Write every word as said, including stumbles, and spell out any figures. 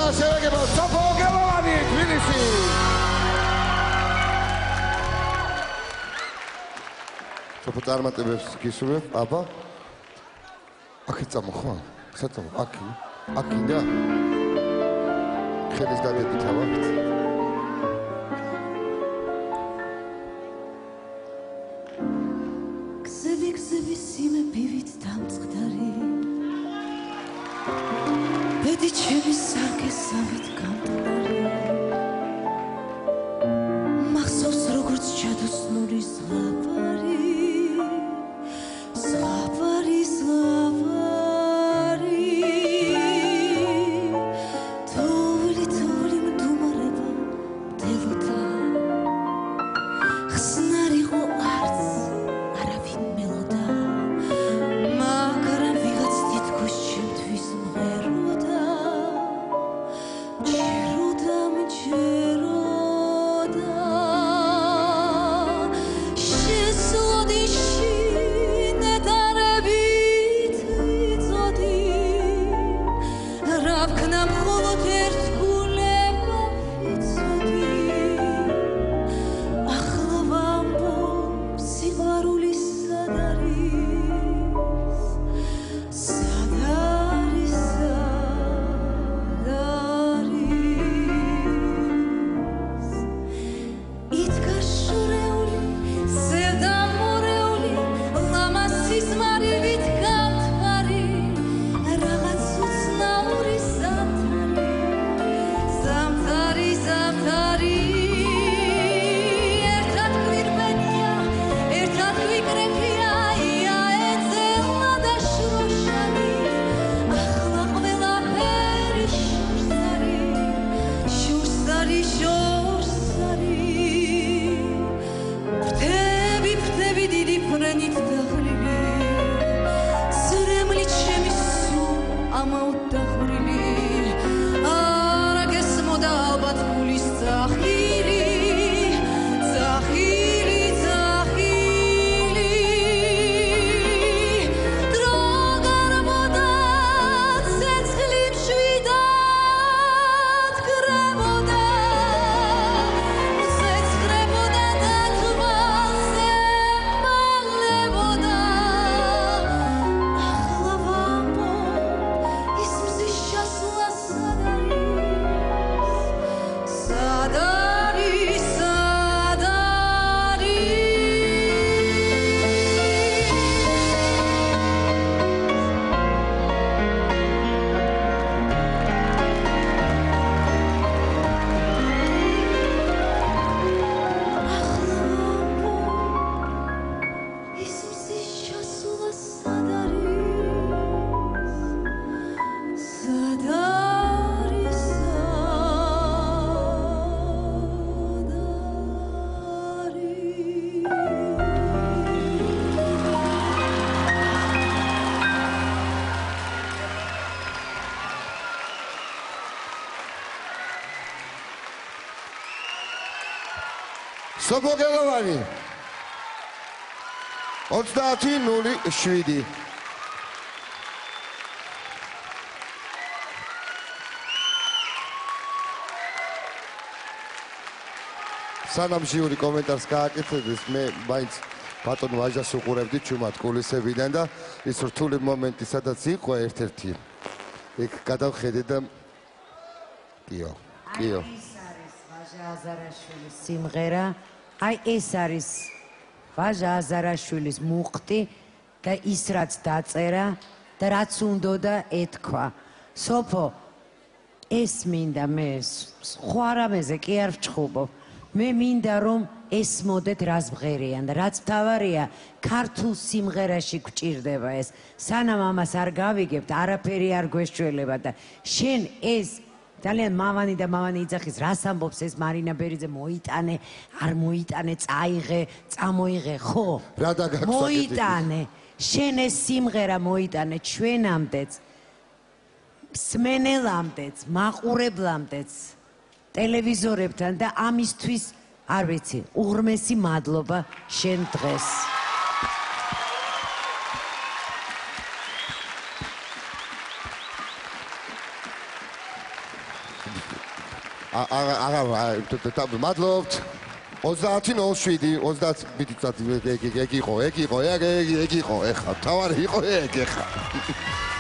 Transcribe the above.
შევეგებო სოფო გელოვანი თბილისი. სოფო წარმატებებს გისურვებ, აბა. აქ წამოხო? საწამო, აქ. აქინდა? ხელის გადადით ავართ. გზები გზები სიმებივით დამწყდარი ბედი ჩემი სარგესავით გამტარი მახსოვს როგორც ჩადოსნური ზღაპარი ზღაპარი ზღაპარი თოვლი თოვლი მდუმარება მდელოდა ხსნარ იყო არც არავინ მელოდა მაგრამ ვიღაც თითქოს ჩემთვის მღეროდა ჯეროდა მჯეროდა შესლოდი შინედარებით ვიწოდი რა ვქნა მხოლოდ ერთ გულება ვიცოდი ახლა ვამბობ სიყვარულის სად არის სად არის სად არის იდგა შორეული ზედამორეული ლამასის მარივით გამთვარი რაღაც უცნაური ზამთარი ზამთარი ზამთარი ერთად გვირბენია ერთად გვიკრეფია ია ეძელა და შროშანი ახლა ყველაფერი შორს არის შორს არის შორს არის ფრთები ფრთები დიდი ფრენით დაღლილი სრემლი ჩემი სულ ამაოდ დაღვრილი არა გესმოდა ალბათ გულის ძახილი ძახილი ძახილი დრო გარბოდა ცეცხლი მშვიდად გრებოდა ცეცხლებოდა და თვალზე მალებოდა ახლა ვამბობ ის მზის შესვლა სად არის სად არის სად არის ახლა ვამბობ ის მზის შესვლა სად არის სად არის სოფო გელოვანი ოცდაათი ნული შვიდი. სანამ ჟიური კომენტარს გააკეთებს, მე მაინც ბატონ ვაჟას უყურებდი ჩუმად კულისებიდან და ის რთული მომენტი სადაც იყო ერთ-ერთი იქ გადავხედე და კიო კიო ეს არის ვაჟა აზარაშვილის სიმღერა. აი ეს არის ვაჟა აზარაშვილის მუხტი და ის რაც დაწერა და რაც უნდოდა ეთქვა. სოფო ეს მინდა მე სხვა რამეზე კი არ ვჩხუბობ. მე მინდა რომ ესმოდეთ რას მღერიან და რაც მთავარია ქართულ სიმღერაში გვჭირდება ეს. სანამ ამას არ გავიგებთ არაფერი არ გვეშველება და შენ ეს ძალიან მამანი და მამანი იძახის რას ამბობს ეს მარინა ბერიძე მოიტანე არ მოიტანე წაიღე წამოიღე ხო რა დაგაქვს მოიტანე შენ ეს სიმღერა მოიტანე ჩვენამდეც მსმენელამდეც მაყურებლამდეც ტელევიზორებთან და ამისთვის არ ვიცი უღრმესი მადლობა შენ დღეს აღარ მადლობთ. ოცდაათი ნულ შვიდი, ოცდაათი მიდიცად ეგ ეგ იყო, ეგ იყო, ეგ ეგ იყო, ეხლა თავარი იყო ეგ ეხლა.